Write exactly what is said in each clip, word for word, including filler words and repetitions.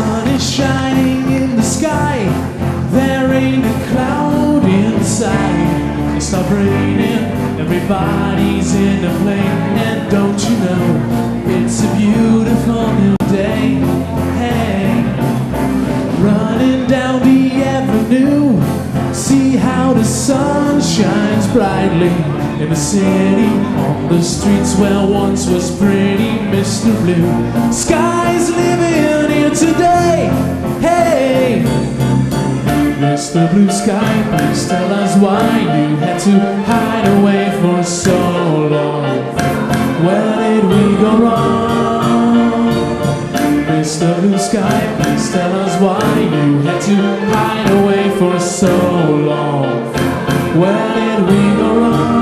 sun is shining in the sky. There ain't a cloud in sight. It stopped raining, everybody's in the plane. And don't you know, it's a beautiful new day. Hey, running down the avenue, see how the sun shines brightly in the city, on the streets where once was pretty Mister Blue. Sky's living here today. Hey, Mister Blue Sky, please tell us why you had to hide away for so long. Where did we go wrong? Mister Blue Sky, please tell us why you had to hide away for so long. Where did we go wrong?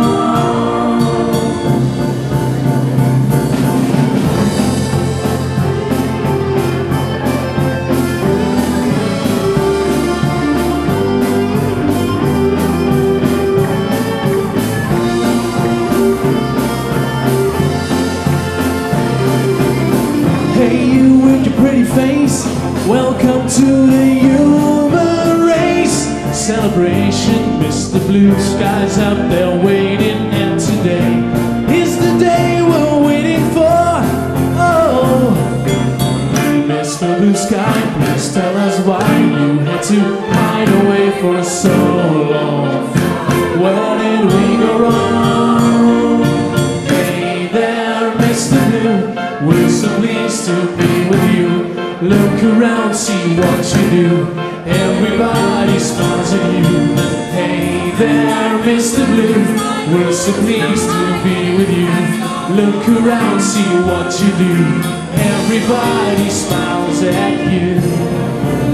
Hey, you with your pretty face, welcome to the human race. Celebration, Mister Blue Sky's out there waiting, and today is the day we're waiting for. Oh, Mister Blue Sky, please tell us why you had to hide away for so long. Where did we go wrong? Hey there, Mister Blue, we're so pleased to be with you. Look around, see what you do. Everybody smiles at you. Hey there, Mister Blue, we're so pleased to be with you. Look around, see what you do. Everybody smiles at you.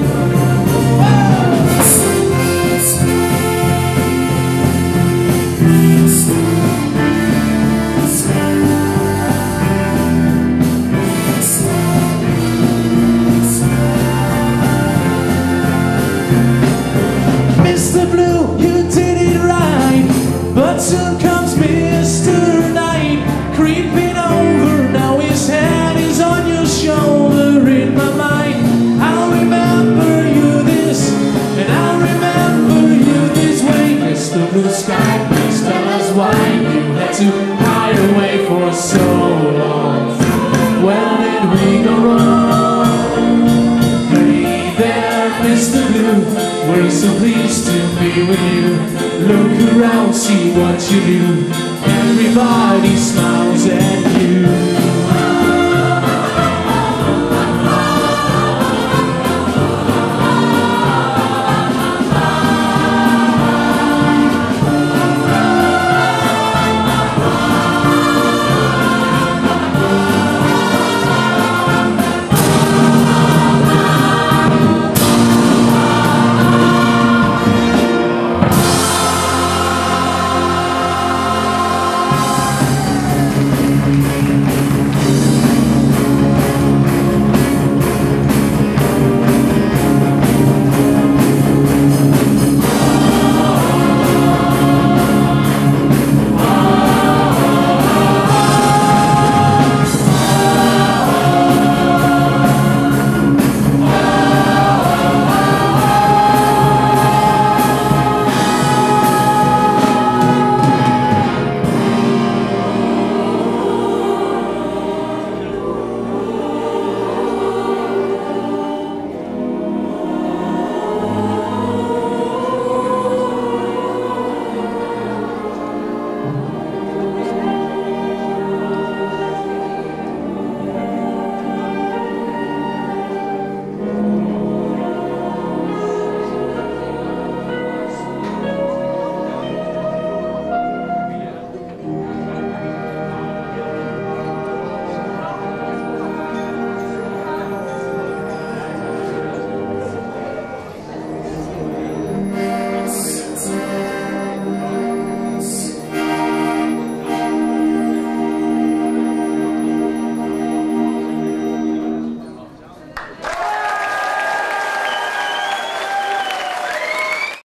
Mister Blue, you did it right, but soon comes Mister Night, creeping over. Now his hand is on your shoulder. In my mind, I'll remember you this, and I'll remember you this way. Mister Blue Sky, please tell us why you had to hide away for so long. Where did we go wrong? Hey there, Mister Blue, we're so pleased to be with you. Look around, see what you do. Everybody smiles at you.